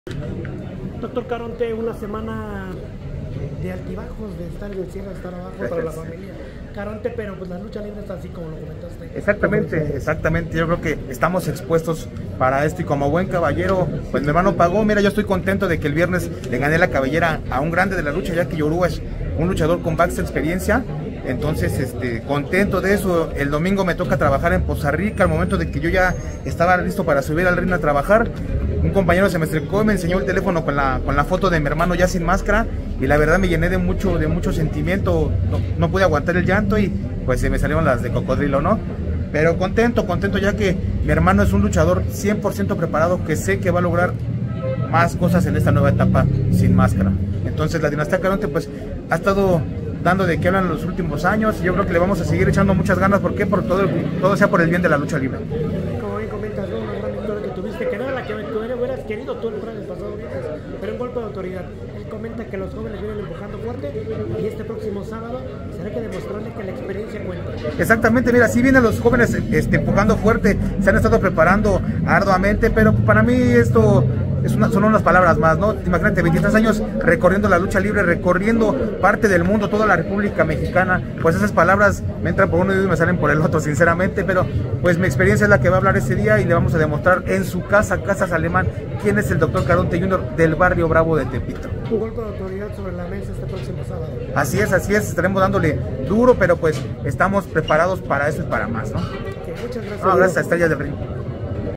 Doctor Caronte, una semana de altibajos, de estar en el cielo, estar abajo para la familia. Caronte, pero pues la lucha libre está así como lo comentaste. Exactamente, yo creo que estamos expuestos para esto y como buen caballero, pues mi hermano pagó. Mira, yo estoy contento de que el viernes le gané la cabellera a un grande de la lucha, ya que Yoruba es un luchador con vasta experiencia. Entonces, contento de eso. El domingo me toca trabajar en Poza Rica. Al momento de que yo ya estaba listo para subir al ring a trabajar, un compañero se me acercó y me enseñó el teléfono con la foto de mi hermano ya sin máscara, y la verdad me llené de mucho sentimiento. No pude aguantar el llanto y pues se me salieron las de cocodrilo, ¿no? Pero contento ya que mi hermano es un luchador 100% preparado, que sé que va a lograr más cosas en esta nueva etapa sin máscara. Entonces la dinastía Caronte pues ha estado dando de qué hablan en los últimos años, y yo creo que le vamos a seguir echando muchas ganas. ¿Por qué? Por todo sea por el bien de la lucha libre. Como bien comentas, ¿no? Una gran victoria que tuviste, que no era la que tú hubieras querido tú el pasado viernes, pero un golpe de autoridad. Él comenta que los jóvenes vienen empujando fuerte, y este próximo sábado será que demostrarle que la experiencia cuenta. Exactamente, mira, sí vienen los jóvenes empujando fuerte, se han estado preparando arduamente, pero para mí esto son unas palabras más, ¿no? Imagínate, 23 años recorriendo la lucha libre, recorriendo parte del mundo, toda la República Mexicana. Pues esas palabras me entran por uno y me salen por el otro, sinceramente, pero pues mi experiencia es la que va a hablar ese día, y le vamos a demostrar en su casa, Casas Alemán, quién es el Dr. Caronte Jr. del barrio Bravo de Tepito. Un golpe de autoridad sobre la mesa este próximo sábado. Así es, estaremos dándole duro, pero pues estamos preparados para eso y para más, ¿no? Okay, muchas gracias. Gracias a Estrellas del Ring.